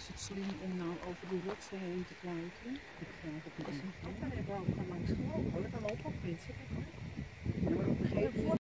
is het slim om nou over die rotsen heen te kijken? Ik vraag het me Is niet. een gat, daar hebben we ook van langs gelopen. Dat dan ook op mensen. Ja, maar op een gegeven moment